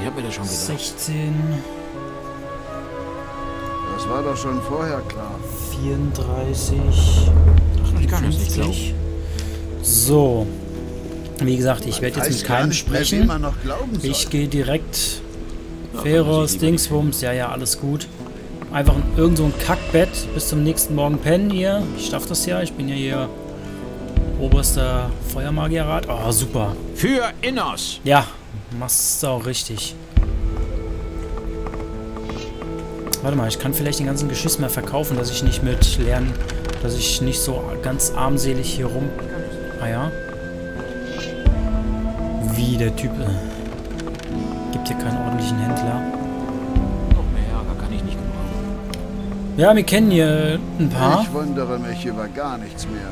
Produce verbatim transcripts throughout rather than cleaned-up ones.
Ich hab mir das schon gedacht. sechzehn. Das war doch schon vorher klar. vierunddreißig. Ach, ich kann es nicht glauben. fünfzig. So. Wie gesagt, ich werde jetzt mit keinem sprechen. Ich gehe direkt. Feros, Dingsbums, ja, ja, alles gut. Einfach in irgend so ein Kackbett bis zum nächsten Morgen pennen hier. Ich darf das ja, ich bin ja hier oberster Feuermagierrat. Oh, super. Für Innos! Ja, machst du auch richtig. Warte mal, ich kann vielleicht den ganzen Geschiss mal verkaufen, dass ich nicht mit leeren, dass ich nicht so ganz armselig hier rum... Ah ja. Wie der Typ... Gibt hier keinen ordentlichen Händler. Noch mehr Ärger kann ich nicht gebrauchen. Ja, wir kennen hier ein paar. Ich wundere mich über gar nichts mehr.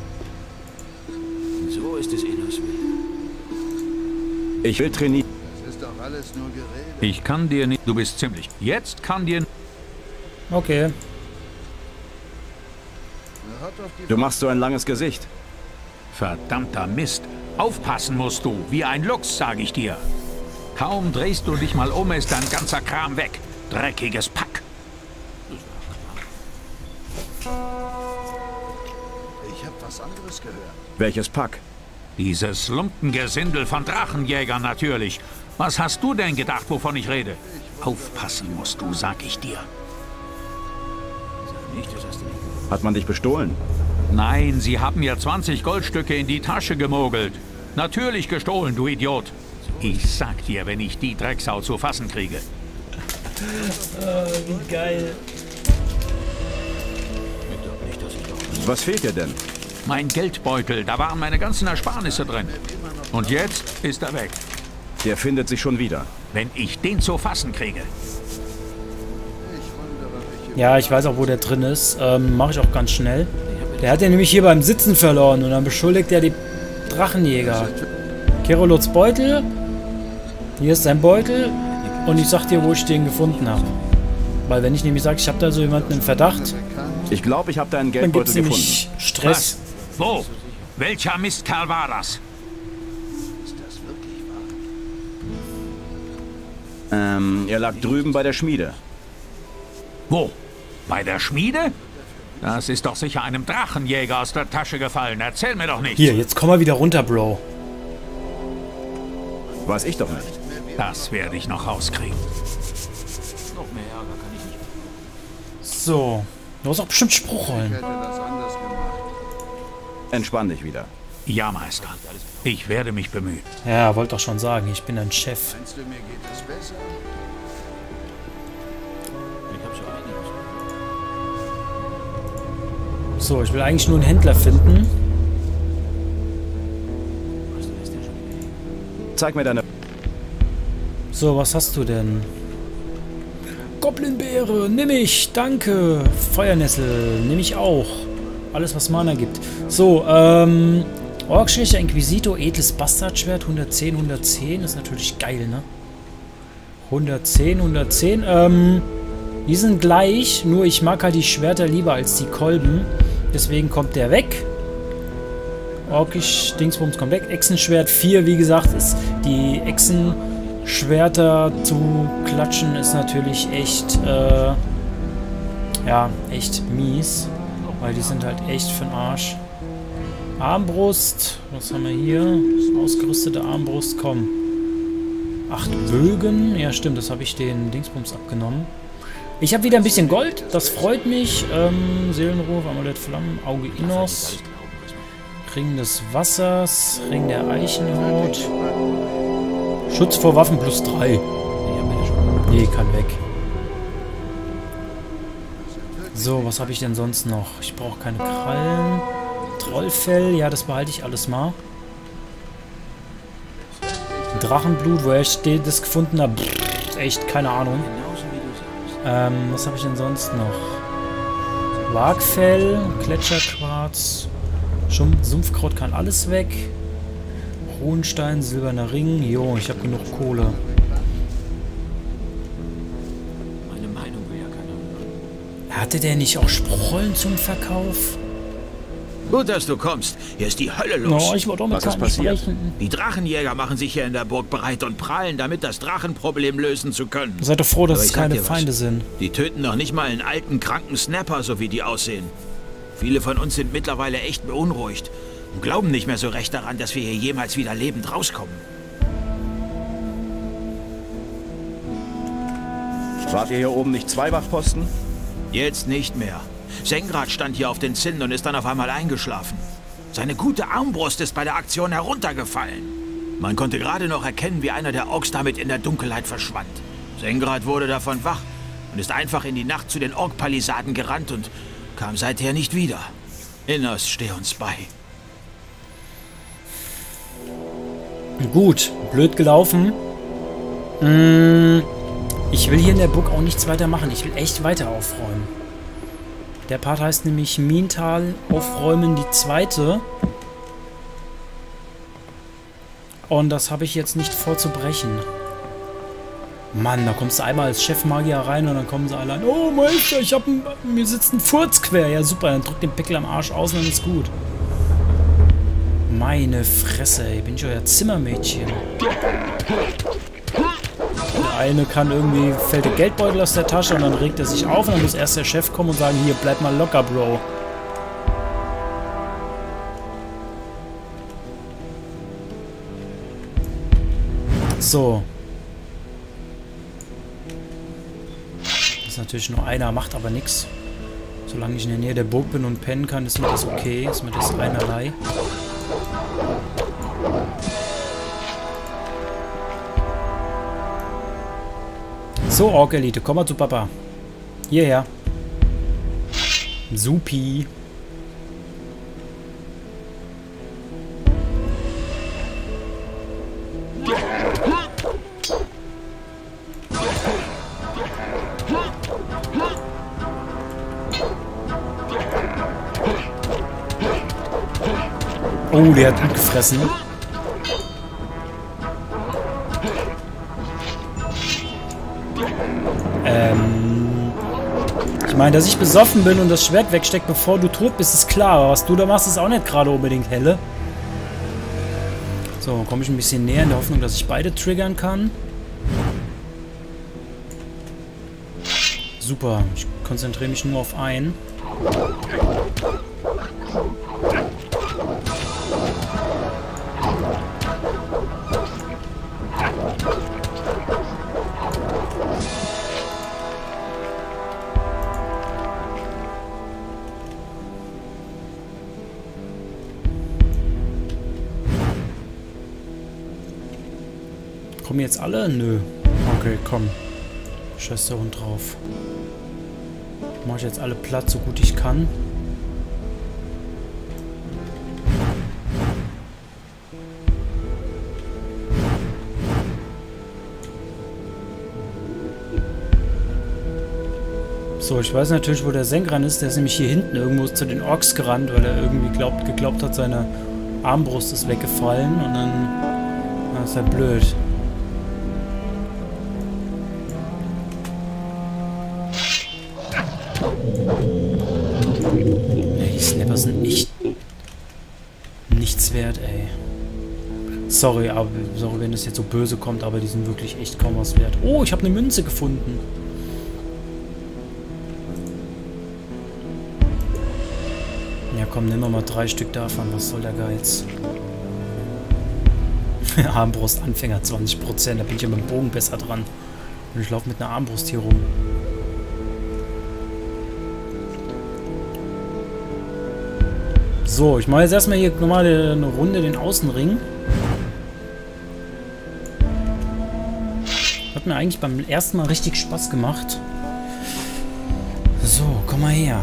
So ist es Innos will. Ich will trainieren. Das ist doch alles nur Gerede. Ich kann dir nicht... Du bist ziemlich... Jetzt kann dir... Okay. Er hat auf die Du machst so ein langes Gesicht. Verdammter Mist. Aufpassen musst du. Wie ein Luchs, sage ich dir. Kaum drehst du dich mal um, ist dein ganzer Kram weg. Dreckiges Pack. Ich hab was anderes gehört. Welches Pack? Dieses Lumpengesindel von Drachenjägern natürlich. Was hast du denn gedacht, wovon ich rede? Aufpassen musst du, sag ich dir. Nicht, das hast du nicht. Hat man dich bestohlen? Nein, sie haben mir zwanzig Goldstücke in die Tasche gemogelt. Natürlich gestohlen, du Idiot. Ich sag dir, wenn ich die Drecksau zu fassen kriege. Oh, wie geil. Ich glaub nicht, dass ich doch... Was fehlt dir denn? Mein Geldbeutel, da waren meine ganzen Ersparnisse drin. Und jetzt ist er weg. Der findet sich schon wieder. Wenn ich den zu fassen kriege. Ja, ich weiß auch, wo der drin ist. Ähm, mache ich auch ganz schnell. Der hat ja nämlich hier beim Sitzen verloren und dann beschuldigt er die Drachenjäger. Kerolots Beutel. Hier ist sein Beutel. Und ich sag dir, wo ich den gefunden habe. Weil wenn ich nämlich sage, ich habe da so jemanden im Verdacht, Ich glaube, ich habe deinen dann gibt es Geldbeutel gefunden. nämlich Stress. Was? Wo? Welcher Mistkerl war das? Ist das wirklich wahr? Ähm, er lag drüben bei der Schmiede. Wo? Bei der Schmiede? Das ist doch sicher einem Drachenjäger aus der Tasche gefallen. Erzähl mir doch nicht. Hier, jetzt komm mal wieder runter, Bro. Weiß ich doch nicht. Das werde ich noch rauskriegen. Noch mehr Ärger kann ich nicht. So. Du hast auch bestimmt Spruchrollen. Ich hätte das anders gemacht. Entspann dich wieder. Ja, Meister. Ich werde mich bemühen. Ja, wollte doch schon sagen, ich bin ein Chef. Meinst du, mir geht es besser? Ich hab so einiges. So, ich will eigentlich nur einen Händler finden. Was lässt der schon wieder? Zeig mir deine... So, was hast du denn? Goblinbeere, nimm ich, danke. Feuernessel, nimm ich auch. Alles, was Mana gibt. So, ähm... Orkschlichter Inquisitor, edles Bastardschwert, hundertzehn, hundertzehn. Ist natürlich geil, ne? hundertzehn, hundertzehn. Ähm, die sind gleich, nur ich mag halt die Schwerter lieber als die Kolben. Deswegen kommt der weg. Orkisch, Dingsbums kommt weg. Echsenschwert vier, wie gesagt, ist die Echsenschwerter zu klatschen, ist natürlich echt, äh, ja, echt mies. Weil die sind halt echt für den Arsch. Armbrust, was haben wir hier? Ausgerüstete Armbrust, komm. Acht Bögen, ja stimmt, das habe ich den Dingsbums abgenommen. Ich habe wieder ein bisschen Gold, das freut mich. Ähm, Seelenruf, Amulett Flammen, Auge Innos, Ring des Wassers, Ring der Eichenhaut. Schutz vor Waffen plus drei. Nee, kann weg. So, was habe ich denn sonst noch? Ich brauche keine Krallen. Trollfell, ja, das behalte ich alles mal. Drachenblut, wo ich das gefunden habe, pff, echt, keine Ahnung. Ähm, was habe ich denn sonst noch? Wagfell, Gletscherquarz, Sumpfkraut kann alles weg. Hohenstein, silberner Ring, jo, ich habe genug Kohle. Meine Meinung will ja keiner hören. Hatte der nicht auch Spruchrollen zum Verkauf? Gut, dass du kommst. Hier ist die Hölle los. No, ich wollte auch mit Was ist keinem passiert? sprechen. Die Drachenjäger machen sich hier in der Burg bereit und prahlen damit, das Drachenproblem lösen zu können. Seid doch froh, dass Aber es ich sag keine dir was. Feinde sind. Die töten noch nicht mal einen alten, kranken Snapper, so wie die aussehen. Viele von uns sind mittlerweile echt beunruhigt und glauben nicht mehr so recht daran, dass wir hier jemals wieder lebend rauskommen. Wart ihr hier oben nicht zwei Wachposten? Jetzt nicht mehr. Sengrad stand hier auf den Zinnen und ist dann auf einmal eingeschlafen. Seine gute Armbrust ist bei der Aktion heruntergefallen. Man konnte gerade noch erkennen, wie einer der Orks damit in der Dunkelheit verschwand. Sengrad wurde davon wach und ist einfach in die Nacht zu den Ork-Palisaden gerannt und kam seither nicht wieder. Innerst steh uns bei. Gut, blöd gelaufen. Mm, ich will hier in der Burg auch nichts weiter machen. Ich will echt weiter aufräumen. Der Part heißt nämlich Miental aufräumen, die zweite. Und das habe ich jetzt nicht vor zu brechen. Mann, da kommst du einmal als Chefmagier rein und dann kommen sie alle an. Oh Meister, ich hab ein, mir sitzt ein Furz quer. Ja super, dann drück den Pickel am Arsch aus und dann ist gut. Meine Fresse, ey, bin ich euer Zimmermädchen. Der eine kann irgendwie, fällt der Geldbeutel aus der Tasche und dann regt er sich auf und dann muss erst der Chef kommen und sagen, hier, bleib mal locker, Bro. So. Das ist natürlich nur einer, macht aber nichts. Solange ich in der Nähe der Burg bin und pennen kann, ist mir das okay, ist mir das einerlei. So, Ork-Elite, komm mal zu Papa. Hierher. Supi. Oh, der hat gut gefressen. Ähm, ich meine, dass ich besoffen bin und das Schwert wegsteckt, bevor du tot bist, ist klar. Aber was du da machst, ist auch nicht gerade unbedingt helle. So, komme ich ein bisschen näher in der Hoffnung, dass ich beide triggern kann. Super, ich konzentriere mich nur auf einen. Kommen jetzt alle? Nö. Okay, komm. Scheiß der Hund drauf. Mach ich jetzt alle platt, so gut ich kann. So, ich weiß natürlich, wo der Senkran ist. Der ist nämlich hier hinten irgendwo zu den Orks gerannt, weil er irgendwie glaubt, geglaubt hat, seine Armbrust ist weggefallen. Und dann... Na, ist ja blöd. Die Snapper sind echt nichts wert, ey. Sorry, aber, sorry, wenn das jetzt so böse kommt, aber die sind wirklich echt kaum was wert. Oh, ich habe eine Münze gefunden. Ja, komm, nimm mal drei Stück davon. Was soll der Geiz? Armbrust, Anfänger, zwanzig Prozent. Da bin ich ja mit dem Bogen besser dran. Und ich laufe mit einer Armbrust hier rum. So, ich mache jetzt erstmal hier nochmal eine Runde den Außenring. Hat mir eigentlich beim ersten Mal richtig Spaß gemacht. So, komm mal her.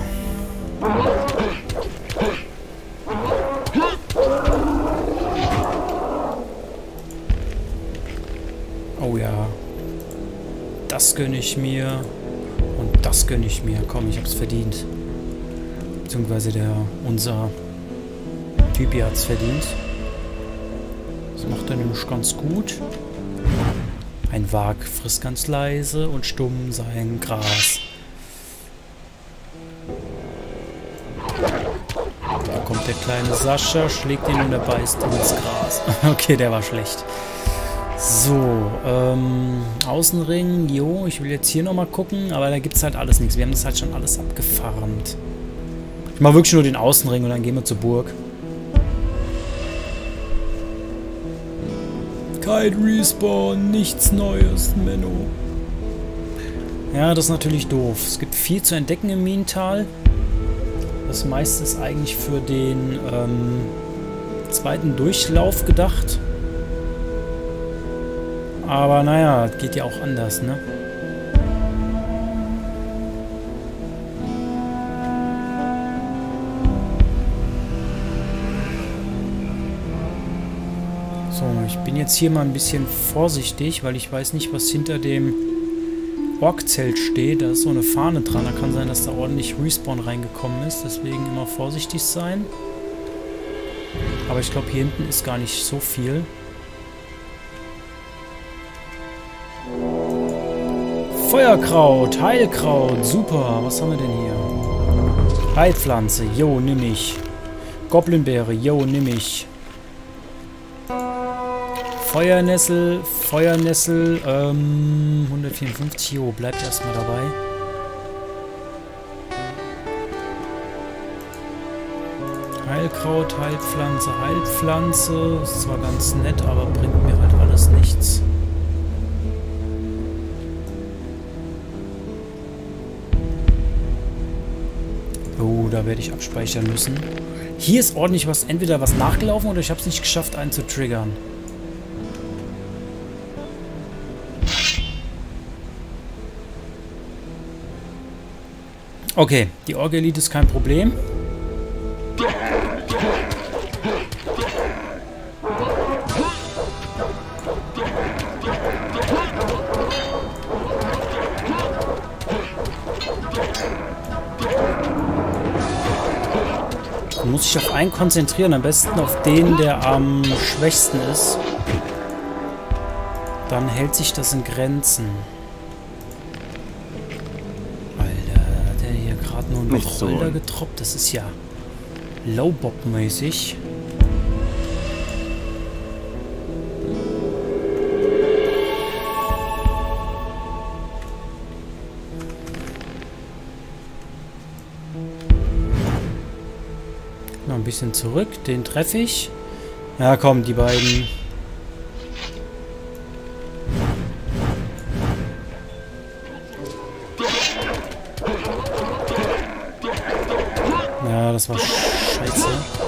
Oh ja. Das gönne ich mir. Und das gönne ich mir. Komm, ich hab's verdient. Beziehungsweise der, unser Typ hier hat's verdient. Das macht er nämlich ganz gut. Ein Wag frisst ganz leise und stumm sein Gras. Da kommt der kleine Sascha schlägt ihn und er beißt ins Gras. Okay, der war schlecht. So, ähm, Außenring, jo, ich will jetzt hier nochmal gucken, aber da gibt es halt alles nichts. Wir haben das halt schon alles abgefarmt. Ich mache wirklich nur den Außenring und dann gehen wir zur Burg. Kein Respawn, nichts Neues, Menno. Ja, das ist natürlich doof. Es gibt viel zu entdecken im Minental. Das meiste ist eigentlich für den ähm, zweiten Durchlauf gedacht. Aber naja, geht ja auch anders, ne? So, ich bin jetzt hier mal ein bisschen vorsichtig, weil ich weiß nicht, was hinter dem Ork-Zelt steht. Da ist so eine Fahne dran. Da kann sein, dass da ordentlich Respawn reingekommen ist. Deswegen immer vorsichtig sein. Aber ich glaube, hier hinten ist gar nicht so viel. Feuerkraut, Heilkraut, super. Was haben wir denn hier? Heilpflanze, jo, nimm ich. Goblinbeere, jo, nimm ich. Feuernessel, Feuernessel, ähm, hundertvierundfünfzig, jo, bleibt erstmal dabei. Heilkraut, Heilpflanze, Heilpflanze. Ist zwar ganz nett, aber bringt mir halt alles nichts. Oh, da werde ich abspeichern müssen. Hier ist ordentlich was, entweder was nachgelaufen oder ich habe es nicht geschafft, einen zu triggern. Okay, die Ork-Elite ist kein Problem. Man muss sich auf einen konzentrieren, am besten auf den, der am schwächsten ist. Dann hält sich das in Grenzen. Alter, hat der hier gerade nur einen Wacholder so getroppt? Das ist ja Low-Bob-mäßig. Noch ein bisschen zurück, den treffe ich. Ja, komm, die beiden. Ja, das war scheiße.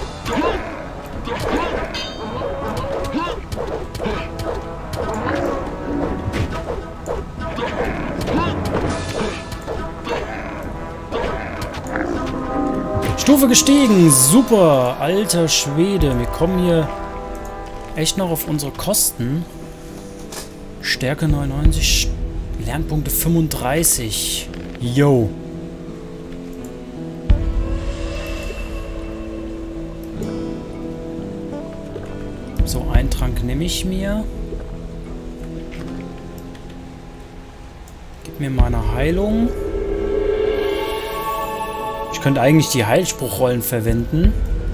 Stufe gestiegen, super, alter Schwede, wir kommen hier echt noch auf unsere Kosten. Stärke neunundneunzig, Lernpunkte fünfunddreißig, yo. So, einen Trank nehme ich mir. Gib mir mal eine Heilung. Ich könnte eigentlich die Heilspruchrollen verwenden,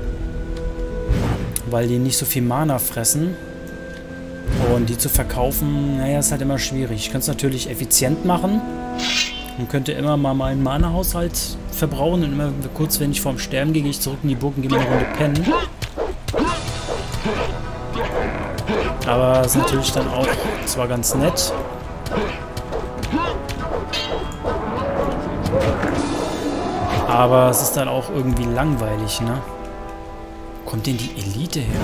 weil die nicht so viel Mana fressen. Und die zu verkaufen, naja, ist halt immer schwierig. Ich könnte es natürlich effizient machen und könnte immer mal meinen Mana-Haushalt verbrauchen. Und immer kurz, wenn ich vorm Sterben gehe, gehe ich zurück in die Burg und gehe mal eine Runde pennen. Aber ist natürlich dann auch zwar ganz nett. Aber es ist dann auch irgendwie langweilig, ne? Wo kommt denn die Elite her?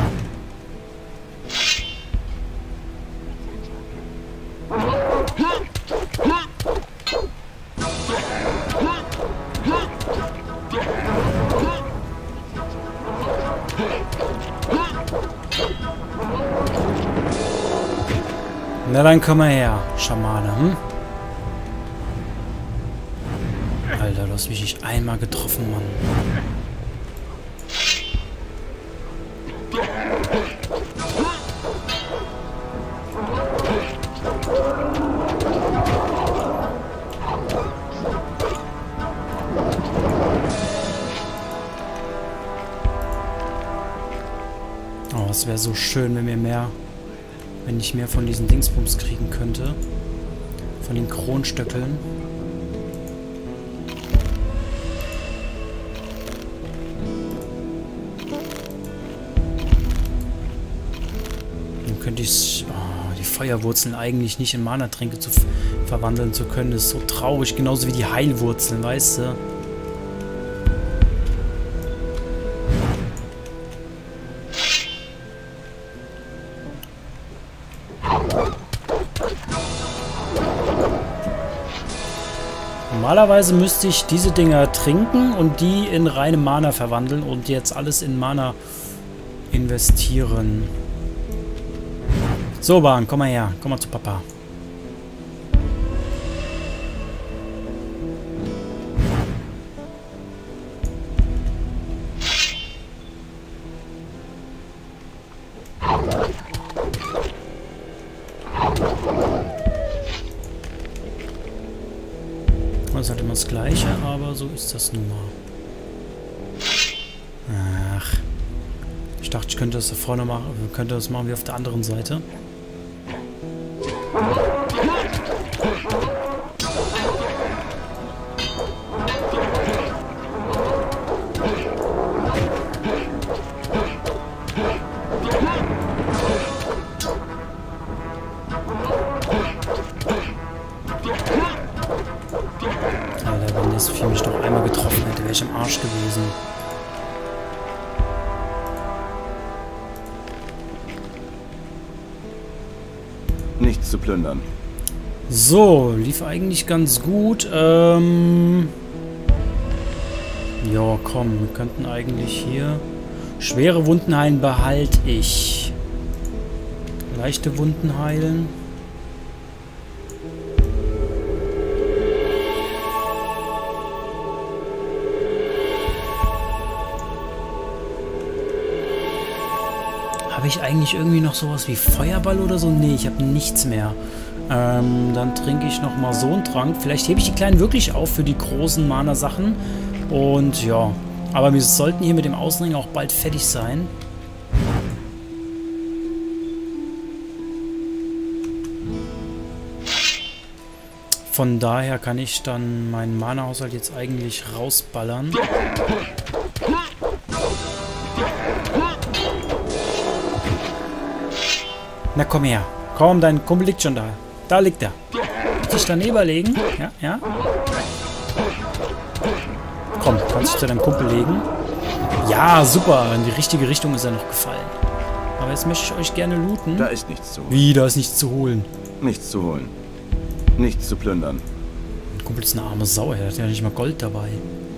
Na dann komm mal her, Schamane, hm? Alter, du hast mich nicht einmal getroffen, Mann. Das wäre so schön, wenn wir mehr, wenn ich mehr von diesen Dingsbums kriegen könnte. Von den Kronstöckeln. Dann könnte ich oh, die Feuerwurzeln eigentlich nicht in Mana-Tränke zu verwandeln zu können. Das ist so traurig, genauso wie die Heilwurzeln, weißt du? Normalerweise müsste ich diese Dinger trinken und die in reine Mana verwandeln und jetzt alles in Mana investieren. So, Bahn, komm mal her. Komm mal zu Papa. Das ist halt immer das Gleiche, aber so ist das nun mal. Ach. Ich dachte, ich könnte das da vorne machen, könnte das machen wie auf der anderen Seite. Alter, wenn das Vieh mich doch einmal getroffen hätte, wäre ich am Arsch gewesen. Nichts zu plündern. So, lief eigentlich ganz gut. Ähm ja, komm, wir könnten eigentlich hier... Schwere Wunden heilen behalte ich. Leichte Wunden heilen. Habe ich eigentlich irgendwie noch sowas wie Feuerball oder so? Nee, ich habe nichts mehr. Ähm, dann trinke ich nochmal so einen Trank. Vielleicht hebe ich die Kleinen wirklich auf für die großen Mana-Sachen. Und ja, aber wir sollten hier mit dem Außenring auch bald fertig sein. Von daher kann ich dann meinen Mana-Haushalt jetzt eigentlich rausballern. Na komm her. Komm, dein Kumpel liegt schon da. Da liegt er. Dich daneben legen? Ja, ja. Komm, kannst dich zu deinem Kumpel legen. Ja, super. In die richtige Richtung ist er noch gefallen. Aber jetzt möchte ich euch gerne looten. Da ist nichts zu holen. Wie, da ist nichts zu holen? Nichts zu holen. Nichts zu plündern. Mein Kumpel ist eine arme Sau. Er hat ja nicht mal Gold dabei.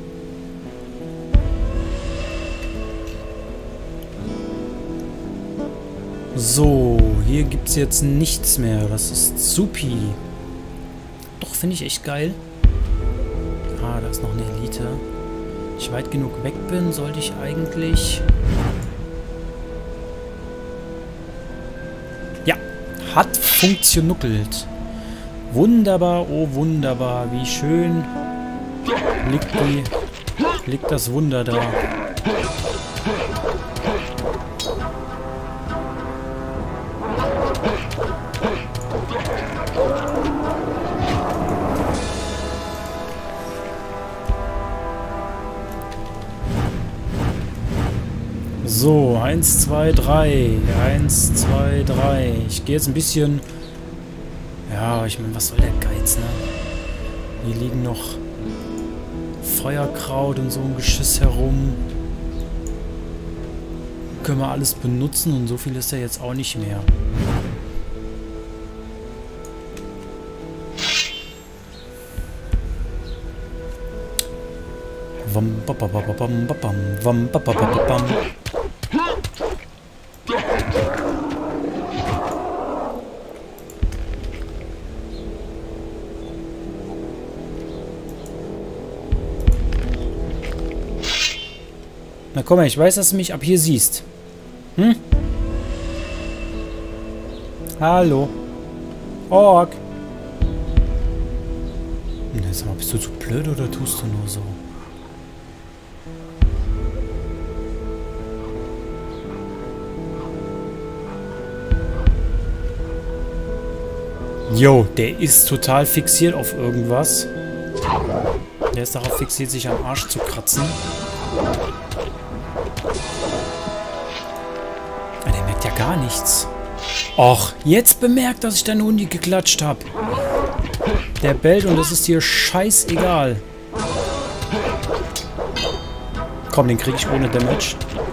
So, hier gibt es jetzt nichts mehr. Das ist supi. Doch, finde ich echt geil. Ah, da ist noch eine Elite. Wenn ich weit genug weg bin, sollte ich eigentlich... Ja, hat funktioniert. Wunderbar, oh wunderbar. Wie schön liegt, die, liegt das Wunder da. So, eins, zwei, drei. eins, zwei, drei. Ich gehe jetzt ein bisschen... Ja, ich meine, was soll der Geiz, ne? Hier liegen noch Feuerkraut und so ein Geschiss herum. Können wir alles benutzen und so viel ist ja jetzt auch nicht mehr. Wam, babababam, babam, wam, babababam. Na komm mal, ich weiß, dass du mich ab hier siehst. Hm? Hallo. Ork. Na, sag mal, bist du zu blöd oder tust du nur so? Jo, der ist total fixiert auf irgendwas. Der ist darauf fixiert, sich am Arsch zu kratzen. Ah, der merkt ja gar nichts. Och, jetzt bemerkt, dass ich deine Hundi geklatscht habe. Der bellt und das ist dir scheißegal. Komm, den krieg ich ohne Damage.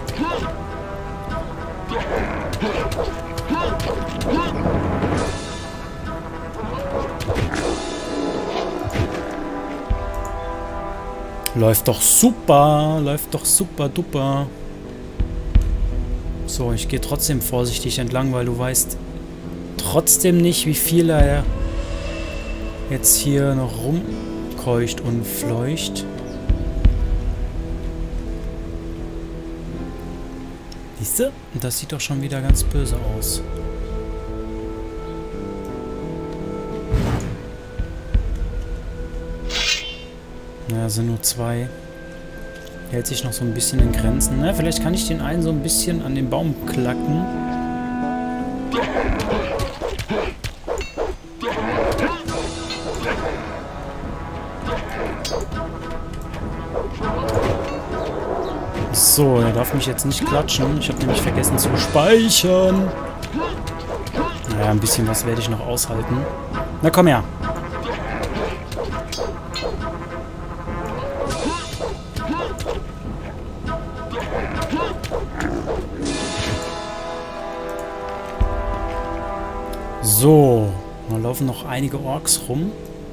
Läuft doch super, läuft doch super duper. So, ich gehe trotzdem vorsichtig entlang, weil du weißt trotzdem nicht, wie viel er jetzt hier noch rumkeucht und fleucht. Siehst du? Das sieht doch schon wieder ganz böse aus. Ja, sind nur zwei. Hält sich noch so ein bisschen in Grenzen. Na, vielleicht kann ich den einen so ein bisschen an den Baum klacken. So, er darf mich jetzt nicht klatschen. Ich habe nämlich vergessen zu speichern. Naja, ein bisschen was werde ich noch aushalten. Na, komm her. So, da laufen noch einige Orks rum.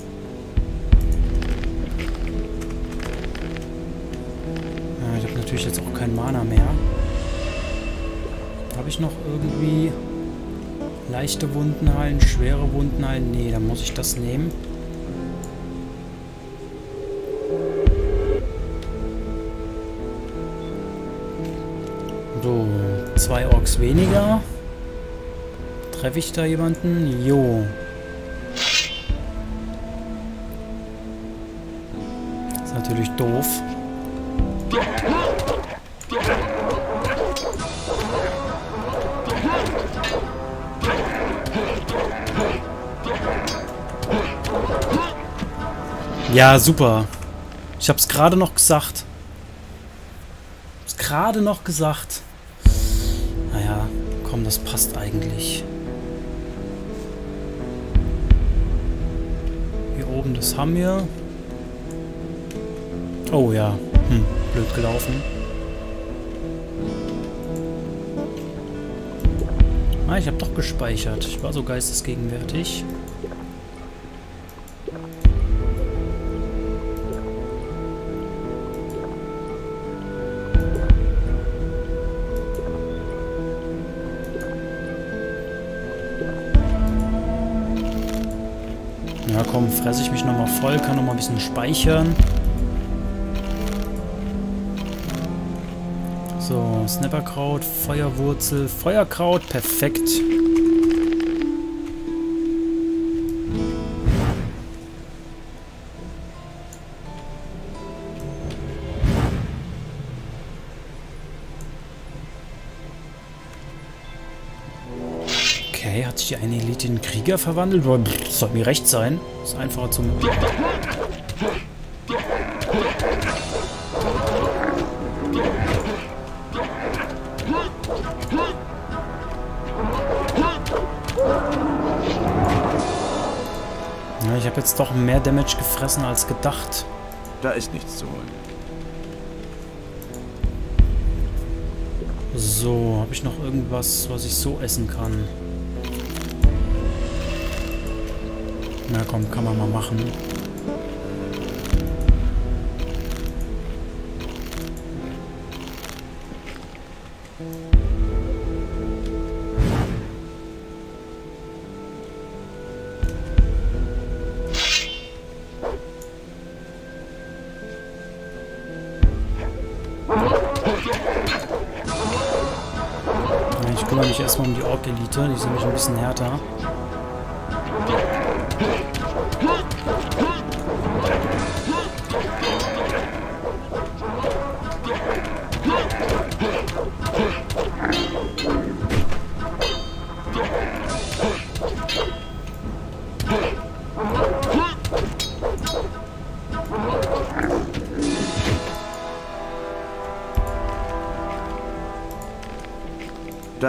Ja, ich habe natürlich jetzt auch kein Mana mehr. Habe ich noch irgendwie leichte Wunden heilen, schwere Wunden heilen? Nee, dann muss ich das nehmen. So, zwei Orks weniger. Treffe ich da jemanden? Jo. Das ist natürlich doof. Ja, super. Ich hab's gerade noch gesagt. Ich hab's gerade noch gesagt. Naja, komm, das passt eigentlich. Oben, das haben wir. Oh ja, hm, blöd gelaufen. Ah, ich habe doch gespeichert. Ich war so geistesgegenwärtig. Ja, komm, fresse ich mich nochmal voll, kann nochmal ein bisschen speichern. So, Snapperkraut, Feuerwurzel, Feuerkraut, perfekt. Okay, hat sich die eine Elite in Krieger verwandelt? Das sollte mir recht sein. Ist einfacher zum... Ja, ich habe jetzt doch mehr Damage gefressen als gedacht. Da ist nichts zu holen. So, habe ich noch irgendwas, was ich so essen kann? Na komm, kann man mal machen. Ich kümmere mich erstmal um die Ork-Elite, die sind nämlich ein bisschen härter.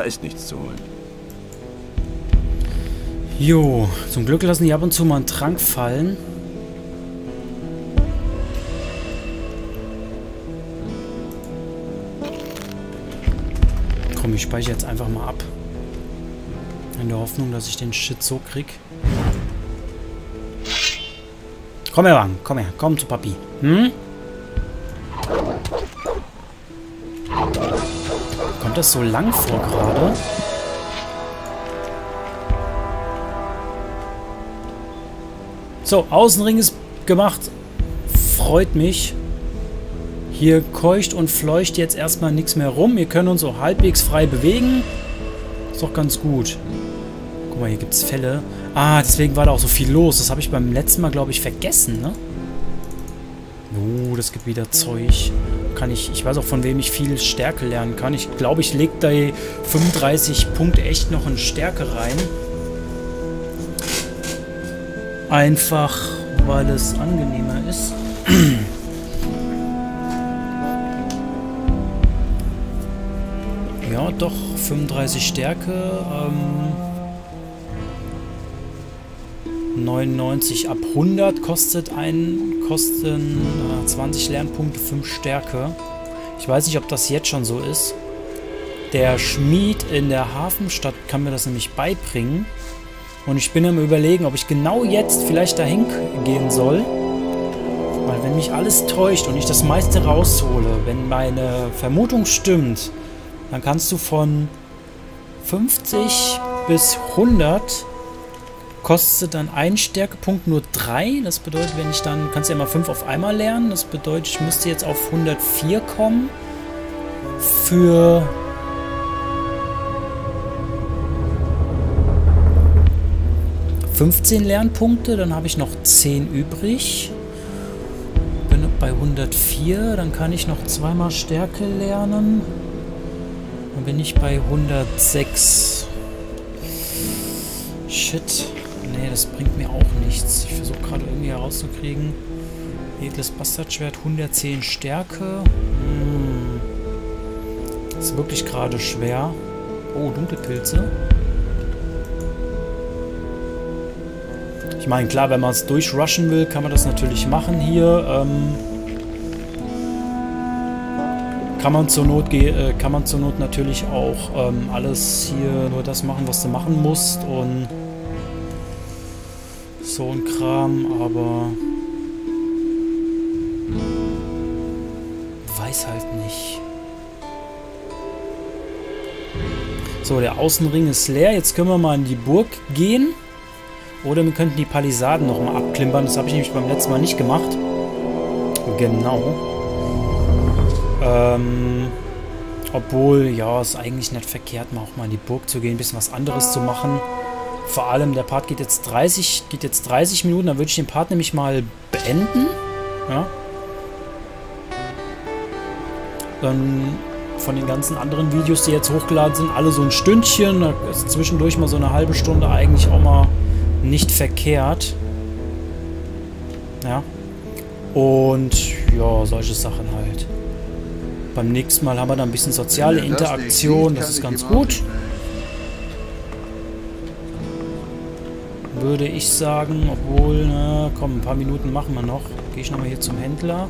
ist nichts zu holen. Jo, zum Glück lassen die ab und zu mal einen Trank fallen. Komm, ich speichere jetzt einfach mal ab. In der Hoffnung, dass ich den Shit so krieg. Komm her, Wagen. Komm her. Komm zu Papi. Hm? Kommt das so lang vor gerade? So, Außenring ist gemacht. Freut mich. Hier keucht und fleucht jetzt erstmal nichts mehr rum. Wir können uns so halbwegs frei bewegen. Ist doch ganz gut. Guck mal, hier gibt es Fälle. Ah, deswegen war da auch so viel los. Das habe ich beim letzten Mal, glaube ich, vergessen, ne? Oh, das gibt wieder Zeug. Kann ich, ich weiß auch, von wem ich viel Stärke lernen kann. Ich glaube, ich lege da fünfunddreißig Punkte echt noch in Stärke rein. Einfach, weil es angenehmer ist. Ja, doch, fünfunddreißig Stärke. Ähm, neunundneunzig ab hundert kostet ein, kosten äh, zwanzig Lernpunkte, fünf Stärke. Ich weiß nicht, ob das jetzt schon so ist. Der Schmied in der Hafenstadt kann mir das nämlich beibringen. Und ich bin am Überlegen, ob ich genau jetzt vielleicht dahin gehen soll. Weil wenn mich alles täuscht und ich das meiste raushole, wenn meine Vermutung stimmt, dann kannst du von fünfzig bis hundert kostet dann ein Stärkepunkt nur drei. Das bedeutet, wenn ich dann, kannst du ja mal fünf auf einmal lernen. Das bedeutet, ich müsste jetzt auf hundertvier kommen. Für fünfzehn Lernpunkte, dann habe ich noch zehn übrig. Bin bei hundertvier, dann kann ich noch zweimal Stärke lernen. Dann bin ich bei hundertsechs. Shit. Nee, das bringt mir auch nichts. Ich versuche gerade irgendwie herauszukriegen. Edles Bastardschwert, hundertzehn Stärke. Hm. Ist wirklich gerade schwer. Oh, Dunkelpilze. Ich meine, klar, wenn man es durchrushen will, kann man das natürlich machen hier. Ähm, kann man zur Not äh, kann man zur Not natürlich auch ähm, alles hier nur das machen, was du machen musst und so ein Kram, aber weiß halt nicht. So, der Außenring ist leer. Jetzt können wir mal in die Burg gehen. Oder wir könnten die Palisaden noch mal abklimpern. Das habe ich nämlich beim letzten Mal nicht gemacht. Genau. Ähm, obwohl, ja, ist eigentlich nicht verkehrt, mal auch mal in die Burg zu gehen, ein bisschen was anderes zu machen. Vor allem, der Part geht jetzt dreißig, geht jetzt dreißig Minuten, dann würde ich den Part nämlich mal beenden. Ja. Dann von den ganzen anderen Videos, die jetzt hochgeladen sind, alle so ein Stündchen. Da ist zwischendurch mal so eine halbe Stunde eigentlich auch mal nicht verkehrt. Ja. Und ja, solche Sachen halt. Beim nächsten Mal haben wir dann ein bisschen soziale Interaktion. Das ist ganz gut. Würde ich sagen, obwohl, na, komm, ein paar Minuten machen wir noch. Gehe ich nochmal hier zum Händler.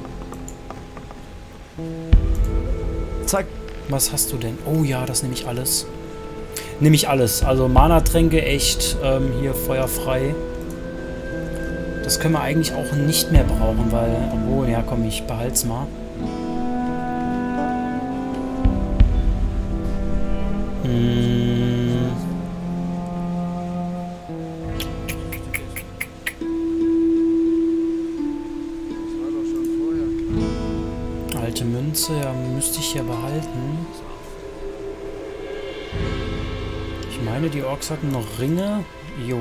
Zack. Was hast du denn? Oh ja, das nehme ich alles. Nehme ich alles. Also Mana-Tränke echt ähm, hier feuerfrei. Das können wir eigentlich auch nicht mehr brauchen, weil, obwohl, ja komm, ich behalte es mal. Hm. Alte Münze, ja, müsste ich ja behalten. Ich meine, die Orks hatten noch Ringe. Jo.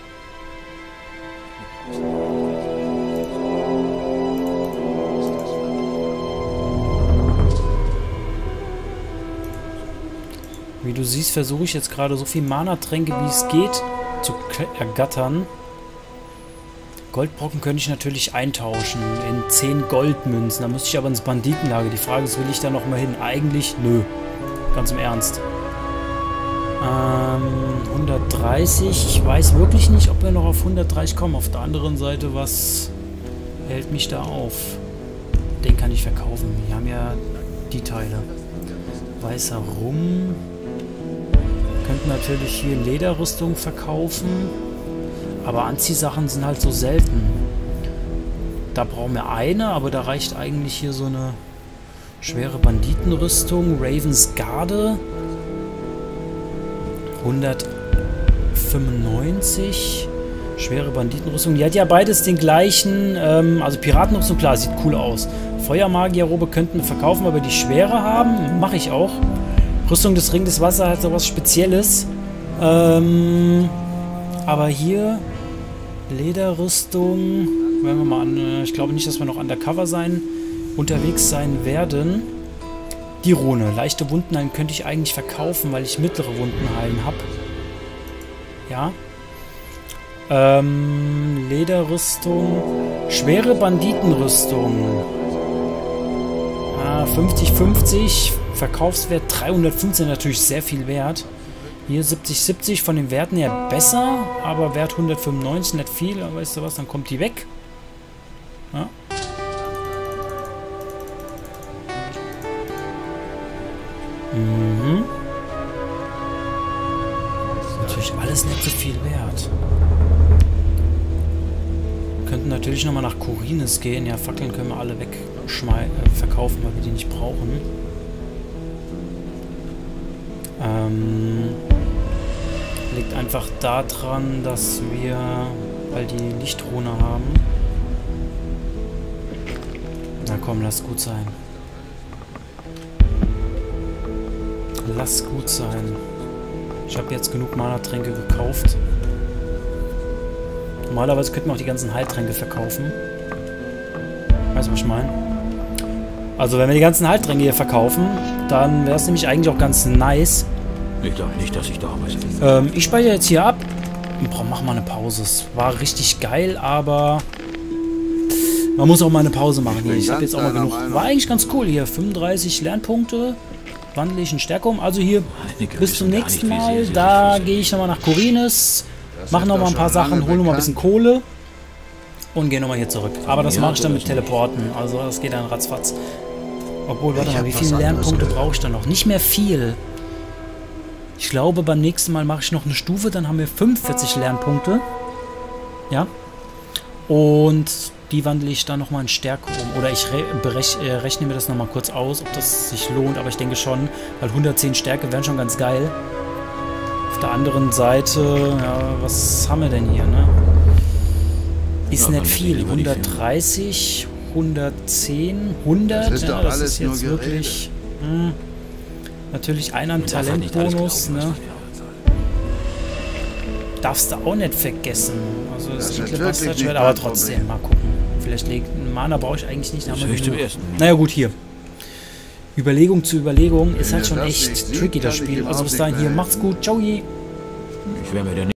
Wie du siehst, versuche ich jetzt gerade so viel Mana-Tränke, wie es geht, zu ergattern. Goldbrocken könnte ich natürlich eintauschen in zehn Goldmünzen. Da müsste ich aber ins Banditenlager. Die Frage ist, will ich da noch mal hin? Eigentlich, nö. Ganz im Ernst. Ähm, hundertdreißig. Ich weiß wirklich nicht, ob wir noch auf hundertdreißig kommen. Auf der anderen Seite, was hält mich da auf? Den kann ich verkaufen. Wir haben ja die Teile. Weißer Rum. Könnten natürlich hier Lederrüstung verkaufen. Aber Anziehsachen sind halt so selten. Da brauchen wir eine, aber da reicht eigentlich hier so eine schwere Banditenrüstung. Ravens Garde. hundertfünfundneunzig. Schwere Banditenrüstung. Die hat ja beides den gleichen. Ähm, also Piratenrüstung, klar, sieht cool aus. Feuermagierrobe könnten wir verkaufen, aber die schwere haben. Mache ich auch. Rüstung des Ring des Wassers hat sowas Spezielles. Ähm, aber hier Lederrüstung. Wenn wir mal an. Ich glaube nicht, dass wir noch undercover sein, unterwegs sein werden. Die Rune. Leichte Wunden heilen könnte ich eigentlich verkaufen, weil ich mittlere Wunden heilen habe. Ja. Ähm, Lederrüstung. Schwere Banditenrüstung. Ah, fünfzig fünfzig. Verkaufswert dreihundertfünfzehn, natürlich sehr viel wert. Hier siebzig siebzig, von den Werten her besser, aber Wert hundertfünfundneunzig, nicht viel. Aber weißt du was, dann kommt die weg. Ja. Mhm. Natürlich alles nicht so viel wert. Wir könnten natürlich nochmal nach Khorinis gehen. Ja, Fackeln können wir alle wegschmeißen, äh, verkaufen, weil wir die nicht brauchen. Ähm, liegt einfach daran, dass wir, weil die Lichtrune haben. Na komm, lass gut sein. Lass gut sein. Ich habe jetzt genug Mana-Tränke gekauft. Normalerweise könnten wir auch die ganzen Heiltränke verkaufen. Weißt du, was ich meine? Also wenn wir die ganzen Heiltränke hier verkaufen, dann wäre es nämlich eigentlich auch ganz nice. Ich glaube nicht, dass ich da was finde. Ähm, ich speichere jetzt hier ab. Boah, mach mal eine Pause. Es war richtig geil, aber man muss auch mal eine Pause machen hier. Ich habe jetzt auch mal genug. War eigentlich ganz cool hier. fünfunddreißig Lernpunkte. Wandle ich in Stärke um. Also hier, bis zum nächsten Mal. Da gehe ich nochmal nach Khorinis. Mache nochmal ein paar Sachen, hole nochmal ein bisschen Kohle. Und gehe nochmal hier zurück. Aber das mache ich dann mit Teleporten. Also das geht dann ratzfatz. Obwohl, warte mal, wie viele Lernpunkte brauche ich dann noch? Nicht mehr viel. Ich glaube, beim nächsten Mal mache ich noch eine Stufe. Dann haben wir fünfundvierzig Lernpunkte. Ja. Und die wandle ich dann nochmal in Stärke um. Oder ich re berech äh, rechne mir das nochmal kurz aus, ob das sich lohnt. Aber ich denke schon, weil hundertzehn Stärke wären schon ganz geil. Auf der anderen Seite, ja, was haben wir denn hier, ne? Ist ja, nicht viel. hundertdreißig, hundertzehn, hundert. Das ist, ja, das ist jetzt wirklich... Mh, natürlich einer ein Talentbonus, ne? Darfst du auch nicht vergessen. Also das, das ist Bastardschwert, aber trotzdem, Problem. Mal gucken. Vielleicht legt Mana brauche ich eigentlich nicht. Haben wir ersten. Naja gut, hier. Überlegung zu Überlegung ist halt schon echt tricky, das Spiel. Also bis dahin hier, macht's gut, ciao. Ich werde mir